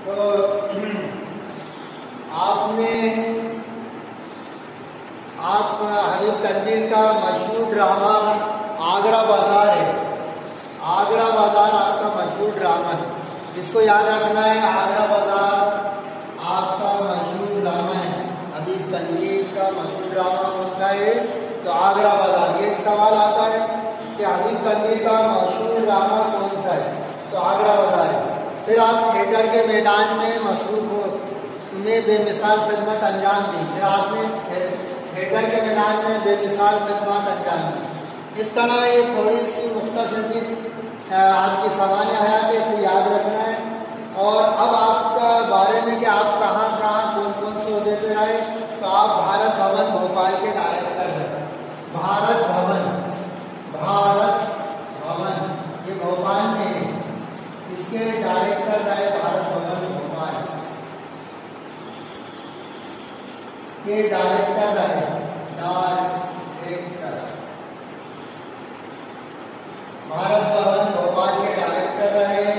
तो आप हबीब तनवीर का मशहूर ड्रामा आगरा बाजार है। आगरा बाजार आपका मशहूर ड्रामा है, जिसको याद रखना है। आगरा बाजार आपका मशहूर ड्रामा है। हबीब तनवीर का मशहूर ड्रामा कौन सा है? तो आगरा बाजार। ये एक सवाल आता है कि हबीब तनवीर का मशहूर ड्रामा कौन सा है? तो आगरा बाजार है। फिर आप थिएटर के मैदान में मसरूफ हो, तुम्हें बेमिसाल खिदमत अंजाम दी। फिर आपने थिएटर के मैदान में बेमिसाल खिदमत अंजाम दी। इस तरह ये थोड़ी सी मुख्तसर सी आपकी सामान्य हयात है, इसे याद रखना है। और अब आपका बारे में कि आप कहाँ कहाँ कौन कौन से ओहदे पे रहे। तो आप भारत भवन भोपाल के डायरेक्टर हैं। भारत भवन ये भोपाल में है, इसके डायरेक्टर रहे। भारत भवन भोपाल के डायरेक्टर रहे। भारत भवन भोपाल के डायरेक्टर रहे।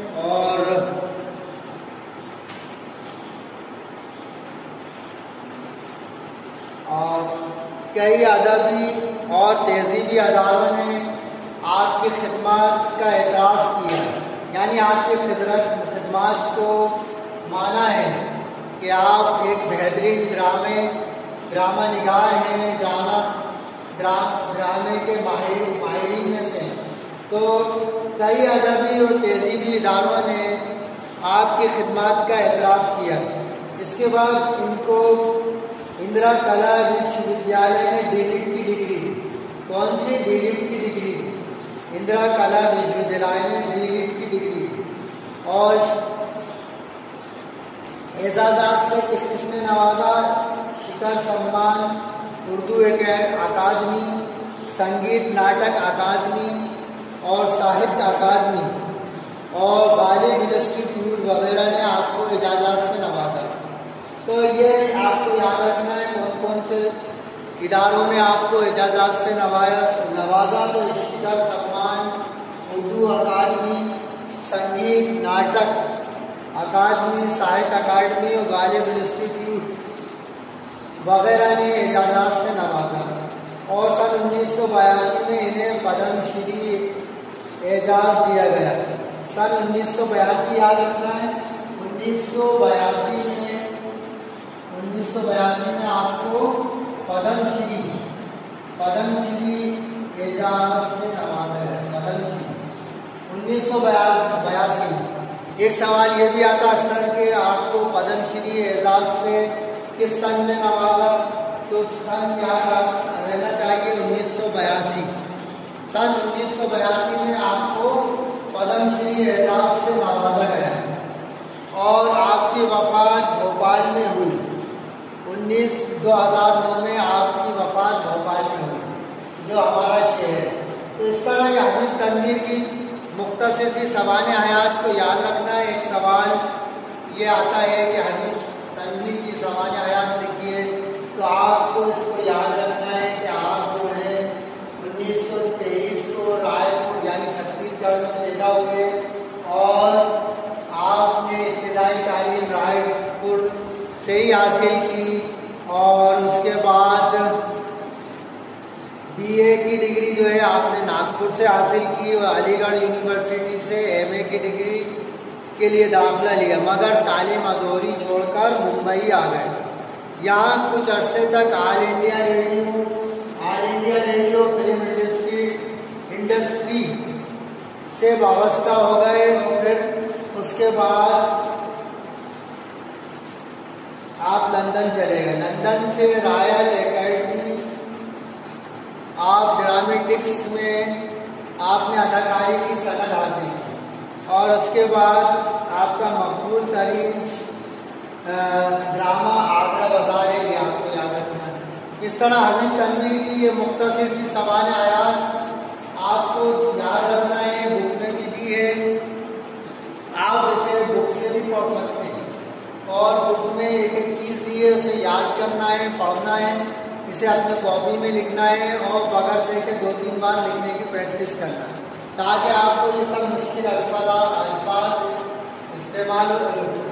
और कई अदबी और तहजीबी अदारों ने आपकी खिदमत का एतराफ़ किया, यानी आपकी खिदमत को माना है कि आप एक बेहतरीन ड्रामा निगार हैं, ड्रामे के माहिरीन में से। तो कई अदबी और तहजीबी इदारों ने आपकी खिदमत का एतराफ़ किया। इसके बाद इनको इंदिरा कला विश्वविद्यालय ने डीलिट की डिग्री, कौन सी डीलिट की डिग्री? इंदिरा कला विश्वविद्यालय ने डीलिट की डिग्री। और एजाज़ात से किस किसने नवाजा? शिखर सम्मान, उर्दू अकादमी, संगीत नाटक अकादमी और साहित्य अकादमी और गालिब इंस्टीट्यूट वगैरह ने आपको एजाज़ात से नवाजा। तो ये आपको याद रखना है कौन कौन से इदारों ने आपको एजाज़ात से नवाजा। तो शिखर सम्मान, उर्दू अकादमी, संगीत नाटक अकादमी, साहित्य अकादमी और गालिब इंस्टीट्यूट वगैरह ने एजाज़ात से नवाजा। और सन 1982 में इन्हें पद्मश्री एजाज़ दिया गया। सन 1982 याद रखना है। 1982 में आपको पद्मश्री एजाज़ से नवाजा है। पद्मश्री 1982 में। एक सवाल ये भी आता अक्सर कि आपको पद्मश्री एजाज़ से किस सन में नवाजा? तो सन याद रहना चाहिए 1982। सन 1982 में आपको पद्मश्री एजाज़ से नवाजा गया। और आपकी वफात भोपाल में हुई। 2009 में आपकी वफात भोपाल में हुई, जो हमारा शहर है। तो इस तरह ये हबीब तनवीर की मुख्तसर सी सामान्य हयात को याद रखना है। एक सवाल ये आता है कि हबीब तनवीर की सामान्य हयात लिखिए, तो आपको इसको याद रखना है कि आप जो है 1923 को रायपुर यानी छत्तीसगढ़ में पैदा हुए और आपने इब्तिदाई तालीम रायपुर से ही हासिल की। और उसके बाद बीए की डिग्री जो है आपने नागपुर से हासिल की और अलीगढ़ यूनिवर्सिटी से एमए की डिग्री के लिए दाखिला लिया, मगर तालीम अधूरी छोड़कर मुंबई आ गए। यहाँ कुछ अरसे तक All India Radio film industry से वाबस्ता हो गए। फिर उसके बाद आप लंदन चले गए। लंदन से रॉयल एकेडमी ऑफ ड्रामेटिक्स में आपने अदाकारी की सनद हासिल की। और उसके बाद आपका मकबूल तरीन ड्रामा आगरा बाजार है, ये आपको याद रखना है। इस तरह हबीब तनवीर की ये मुख्तसर सी सामान्य हयात आपको याद रखना है। बुक में भी दी है, आप इसे बुक से भी पढ़ सकते हैं। और बुक में एक एक चीज़ दी है, उसे याद करना है, पढ़ना है, इसे अपने कॉपी में लिखना है और बगैर देखे 2-3 बार लिखने की प्रैक्टिस करना है, ताकि आपको ये सब मुश्किल अल्फाज इस्तेमाल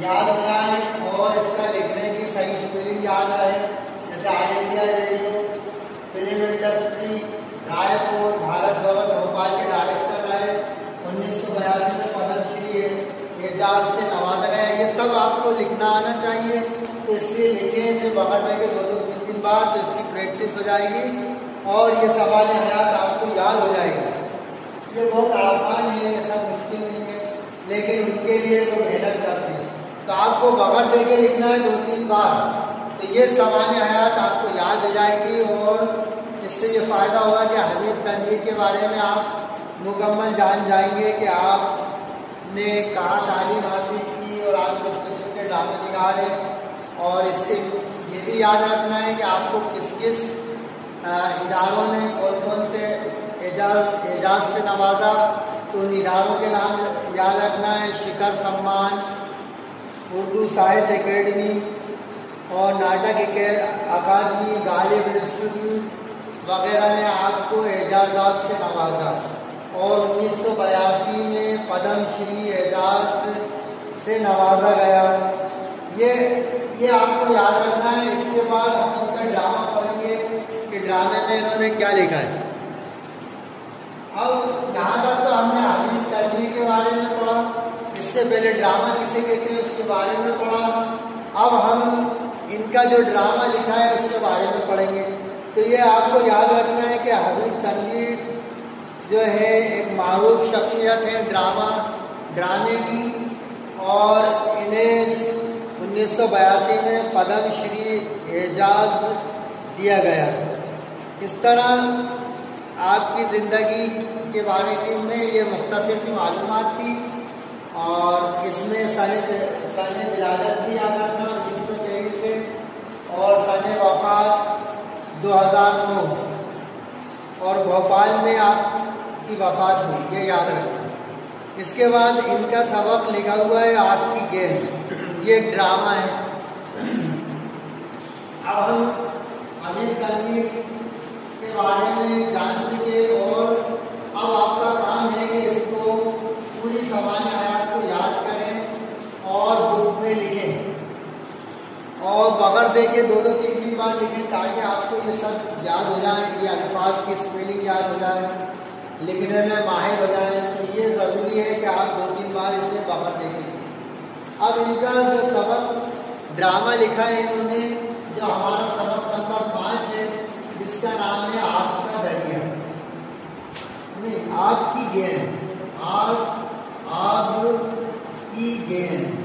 याद हो जाए और इसका लिखने की सही स्पेलिंग याद रहे। जैसे All India Radio, film industry, Raipur, Bharat Bhavan Bhopal के डायरेक्टर रहे, 1982 में पद्मश्री एजाज से नवाजा गया। ये सब आपको लिखना आना चाहिए, तो इसलिए लिखने से बगल में के 2-3 बार तो इसकी प्रैक्टिस हो जाएगी और ये सवाल हयात आपको याद हो जाएगा। ये बहुत आसान है, ये सब मुश्किल नहीं है, लेकिन उनके लिए तो मेहनत करते हैं। तो आपको बगल दे के लिखना है 2-3 बार, तो ये सवाल हयात आपको याद हो जाएगी और इससे ये फायदा होगा कि हबीब तनवीर के बारे में आप मुकम्मल जान जाएंगे कि आपने कहाँ तालीम हासिल की और आप किस किस्म के ड्रामे दिखा रहे हैं। और इससे ये भी याद रखना है कि आपको किस किस इदारों ने कौन से एजाज से नवाजा, तो उन इदारों के नाम याद रखना है। शिखर सम्मान, उर्दू साहित्य अकेडमी और नाटक अकादमी, गालिब इंस्टीट्यूट वगैरह ने आपको एजाजात से नवाजा और 1982 में पद्मश्री एजाज से नवाजा गया। ये आपको याद रखना है। इसके बाद हम उनका ड्रामा पढ़ेंगे कि ड्रामे में इन्होंने क्या लिखा है। अब जहाँ तक तो हमने हबीब तनवीर के बारे में पढ़ा, इससे पहले ड्रामा किसे कहते हैं उसके बारे में पढ़ा। अब हम इनका जो ड्रामा लिखा है उसके बारे में पढ़ेंगे। तो ये आपको याद रखना है कि हबीब तनवीर जो है एक मारूफ शख्सियत है ड्रामे की, और इन्हें 1982 में पद्मश्री एजाज दिया गया। इस तरह आपकी ज़िंदगी के बारे में ये मुख्तसर सी मालूमात थी और इसमें सन विलादत भी याद रखना 1923 से और सन वफ़ात 2009 और भोपाल में आपकी वफ़ात हुई, ये याद रखना। इसके बाद इनका सबक लिखा हुआ है आपकी गेंद, ये एक ड्रामा है। अब हम हबीब तनवीर के बारे में जान चुके और अब आपका काम है कि इसको पूरी सामान्य हयात को याद करें और बुक में लिखें और बगैर देखे 2-3 बार लिखें ताकि आपको ये सब याद हो जाए, ये अल्फाज की स्पेलिंग याद हो जाए, लिखने में माहिर हो जाए। तो ये ज़रूरी है कि आप 2-3 बार इसे बगैर देखें। अब इनका जो सबक ड्रामा लिखा है इन्होंने, जो हमारा सबक नंबर 5 है, जिसका नाम है आपका दरिया, नहीं आपकी गेंद, आग की गेंद,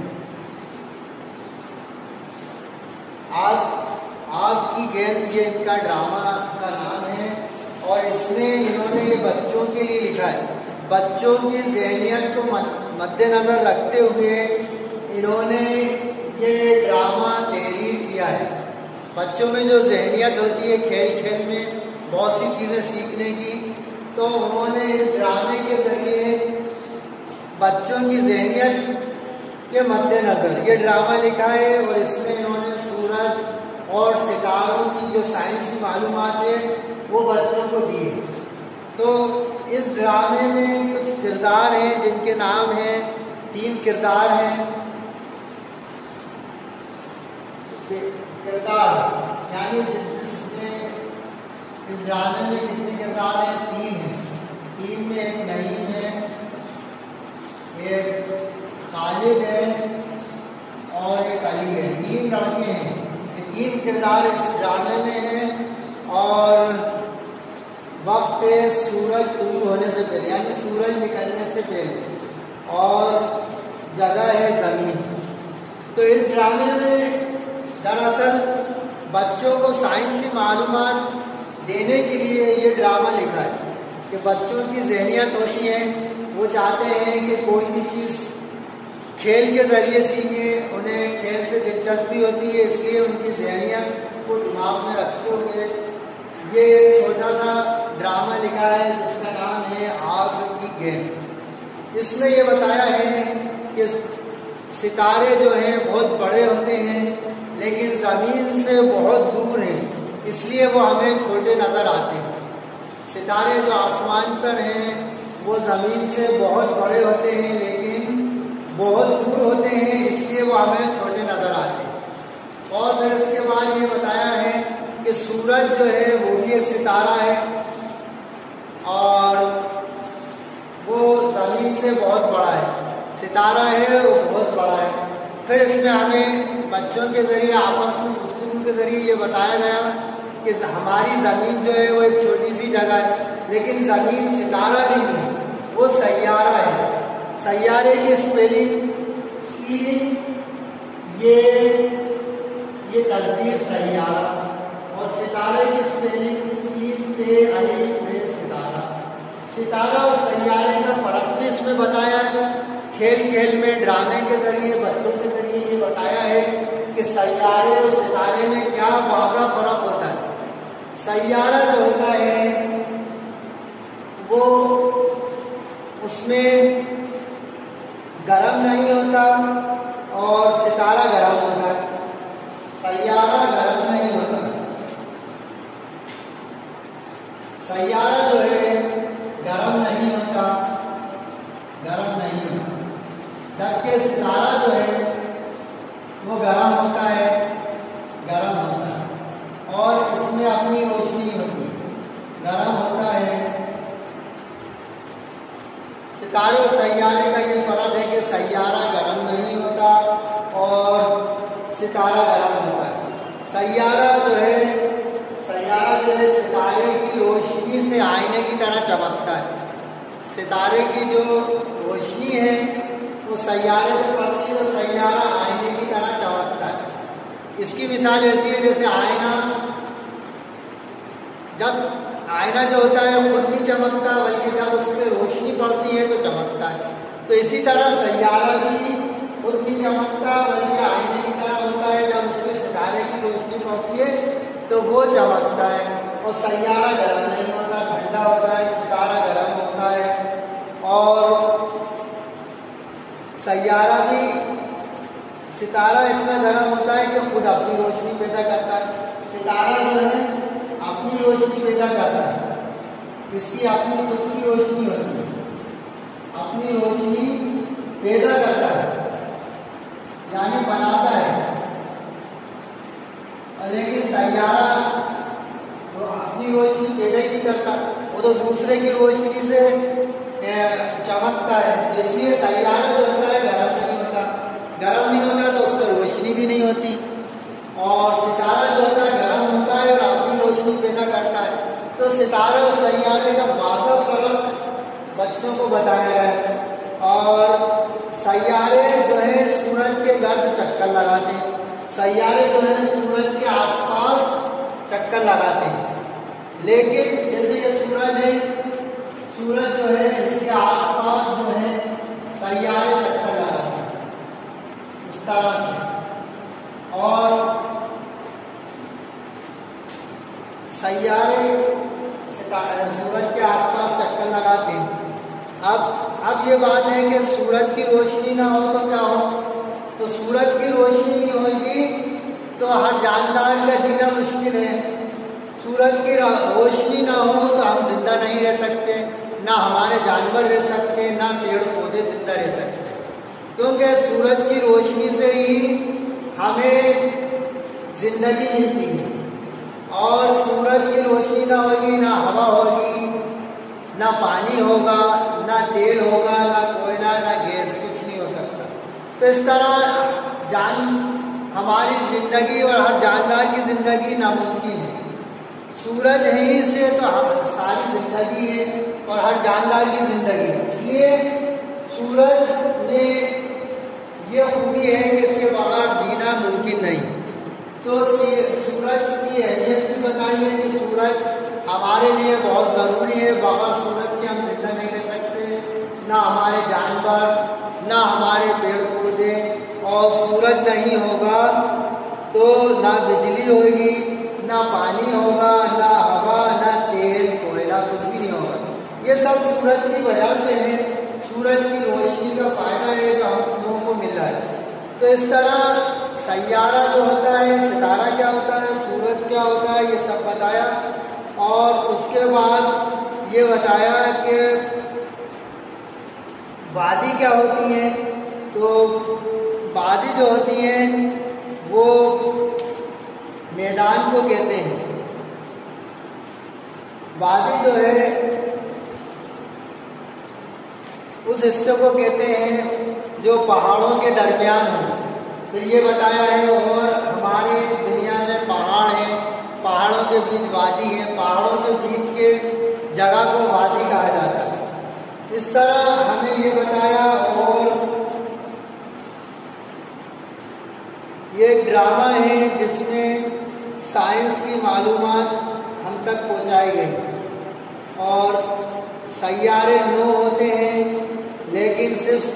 आग की गेंद, ये इनका ड्रामा का नाम है। और इसमें इन्होंने ये बच्चों के लिए लिखा है। बच्चों की ज़हनियत को मद्देनजर रखते हुए इन्होंने ये ड्रामा तहरीर किया है। बच्चों में जो ज़हनियत होती है खेल खेल में बहुत सी चीज़ें सीखने की, तो उन्होंने इस ड्रामे के जरिए बच्चों की ज़हनियत के मद्देनजर ये ड्रामा लिखा है। और इसमें इन्होंने सूरज और सितारों की जो साइंसी मालूमात है वो बच्चों को दी है। तो इस ड्रामे में कुछ किरदार हैं जिनके नाम हैं, 3 किरदार हैं। किरदार यानी जिसमें इस ड्रामे में कितने किरदार हैं? 3 हैं। 3 में एक नईम है, एक खालिद है और एक अली है। 3 लड़के हैं। ये 3 किरदार इस ड्रामे में हैं। और वक्त है सूरज तुलू होने से पहले, यानी सूरज निकलने से पहले, और जगह है ज़मीन। तो इस ड्रामे में दरअसल बच्चों को साइंसी मालूमात देने के लिए ये ड्रामा लिखा है कि बच्चों की ज़हनियत होती है, वो चाहते हैं कि कोई भी चीज़ खेल के ज़रिए सीखें, उन्हें खेल से दिलचस्पी होती है, इसलिए उनकी ज़हनियत को दिमाग में रखते हुए ये एक छोटा सा ड्रामा लिखा है जिसका नाम है आग की गेंद। इसमें ये बताया है कि सितारे जो हैं बहुत बड़े होते हैं लेकिन ज़मीन से बहुत दूर हैं, इसलिए वो हमें छोटे नज़र आते हैं। सितारे जो आसमान पर हैं वो ज़मीन से बहुत बड़े होते हैं लेकिन बहुत दूर होते हैं, इसलिए वो हमें बहुत बड़ा है, सितारा है वो बहुत बड़ा है। फिर इसमें हमें बच्चों के जरिए आपस में गुफ्तगू के जरिए ये बताया गया कि हमारी जमीन जो है वो एक छोटी सी जगह है, लेकिन जमीन सितारा नहीं है, वो सैयारा है। सैयारे की स्पेलिंग ये तस्दीर सैयारा, और सितारे की स्पेलिंग सितारा। सितारा और सैयारे का फर्क भी इसमें बताया है। खेल खेल में ड्रामे के जरिए बच्चों के जरिए ये बताया है कि सैयारे और सितारे में क्या वाज़ा फर्क होता है। सैयारा जो होता है वो उसमें गर्म नहीं होता और सितारा गर्म होता है। सैयारा गर्म नहीं होता, सैयारा जो है गर्म नहीं होता, जबकि सितारा जो है वो गर्म होता है, और इसमें अपनी रोशनी होती है, गर्म होता है। सितारे और सैयारे का ये फर्क है कि सैयारा गर्म नहीं होता और सितारा गर्म होता है। सैयारा जो है सितारे की रोशनी से आईने की तरह चमकता है। सितारे की जो रोशनी है वो सैयारे पे पड़ती है तो सैयारा आईने की तरह चमकता है। इसकी मिसाल ऐसी है जैसे आईना, जब आईना जो होता है खुद नहीं चमकता बल्कि जब उसमें रोशनी पड़ती है तो चमकता है। तो इसी तरह सैयारा भी खुद नहीं चमकता बल्कि आईने की तरह होता है, जब उसमें सितारे की रोशनी पड़ती है तो वो चमकता है। और सैयारा गर्म नहीं होता, ठंडा होता है, सितारा गर्म होता है। और सैयारा भी, सितारा इतना गर्म होता है कि खुद अपनी रोशनी पैदा करता है, सितारा जो है अपनी रोशनी पैदा करता है, इसकी अपनी खुद की रोशनी होती है, अपनी रोशनी पैदा करता है यानी बनाता है। लेकिन सैयारा तो अपनी रोशनी पैदा नहीं करता, वो तो दूसरे की रोशनी से चमकता है। इसलिए सैयारा जो होता है गर्म नहीं होता, तो उस पर रोशनी भी नहीं होती। और सितारा जो होता है गर्म होता है और अपनी रोशनी पैदा करता है। तो सितारे और सैयारे का वाज़ह फर्क बच्चों को बताया गया है। और सैयारे जो है सूरज के गर्द चक्कर लगाते हैं, सैयारे जो है सूरज के आसपास चक्कर लगाते हैं। लेकिन जैसे ये सूरज है, सूरज जो है इसके आसपास जो है सैयारे चक्कर लगाते हैं इस तरह से। और सैयारे सूरज के आसपास चक्कर लगाते हैं। अब ये बात है कि सूरज की रोशनी ना हो तो क्या हो, तो सूरज की रोशनी नहीं होगी तो हर जानदार का जीना मुश्किल है। सूरज की रोशनी ना हो तो हम जिंदा नहीं रह सकते, ना हमारे जानवर रह सकते, ना पेड़ पौधे जिंदा रह सकते, क्योंकि सूरज की रोशनी से ही हमें जिंदगी मिलती है। और सूरज की रोशनी ना होगी, ना हवा होगी, ना पानी होगा, ना तेल होगा, ना कोयला, ना गैस, कुछ नहीं हो सकता। तो इस तरह हमारी जिंदगी और हर जानदार की जिंदगी नामुमकिन है। सूरज है ही से तो सारी जिंदगी है और हर जानदार की जिंदगी है। इसलिए सूरज में ये खूबी है कि इसके बगैर जीना मुमकिन नहीं। तो सूरज की अहमियत भी बताई है कि सूरज हमारे लिए बहुत ज़रूरी है, बगैर सूरज के हम जिंदा नहीं रह सकते, ना हमारे जानवर, ना हमारे पेड़ पौधे। और सूरज नहीं होगा तो ना बिजली होगी, ना पानी होगा, ना हवा, ना तेल, कोयला, कुछ भी नहीं होगा। ये सब सूरज की वजह से है, सूरज की रोशनी का फायदा है जो हम लोगों को मिल रहा है। तो इस तरह सैयारा जो होता है, सितारा क्या होता है, सूरज क्या होता है, ये सब बताया। और उसके बाद ये बताया कि वादी क्या होती है। तो वादी जो होती है वो मैदान को कहते हैं। वादी जो है उस हिस्से को कहते हैं जो पहाड़ों के दरमियान हो। फिर ये बताया है और हमारे दुनिया में पहाड़ है, पहाड़ों के बीच वादी है, पहाड़ों के बीच के जगह को वादी कहा जाता है। इस तरह हमें ये बताया। और ये एक ड्रामा है जिसमें साइंस की मालूमात हम तक पहुंचाई गई। और सैयारे 9 होते हैं, लेकिन सिर्फ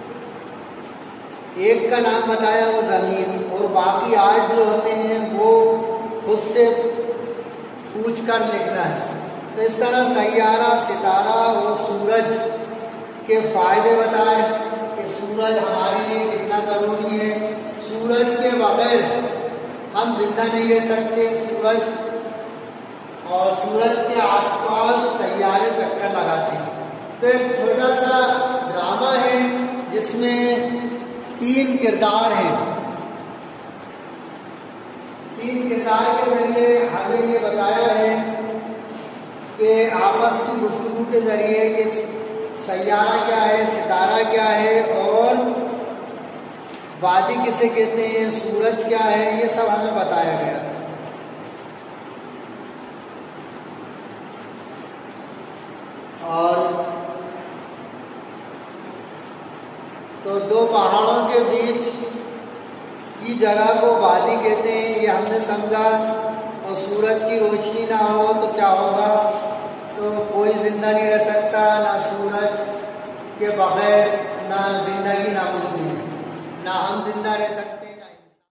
एक का नाम बताया वो जमीन, और बाकी 8 जो होते हैं वो खुद से पूछ कर लिखना है। तो इस तरह सैयारा, सितारा और सूरज के फायदे बताए कि सूरज हमारे लिए कितना जरूरी है। सूरज के बगैर हम जिंदा नहीं रह सकते। सूरज और सूरज के आसपास सैयारे चक्कर लगाते हैं। तो एक छोटा सा ड्रामा है जिसमें 3 किरदार हैं। 3 किरदार के जरिए हमें ये बताया है कि आपस की गुफ्तगू के जरिए कि सैयारा क्या है, सितारा क्या है और वादी किसे कहते हैं, सूरज क्या है, ये सब हमें बताया गया। और तो 2 पहाड़ों के बीच की जगह को वादी कहते हैं, ये हमने समझा। और सूरज की रोशनी ना हो तो क्या होगा, तो कोई जिंदा नहीं रह सकता। ना सूरज के बगैर ना जिंदगी नामुमकिन है, ना हम जिंदा रह सकते।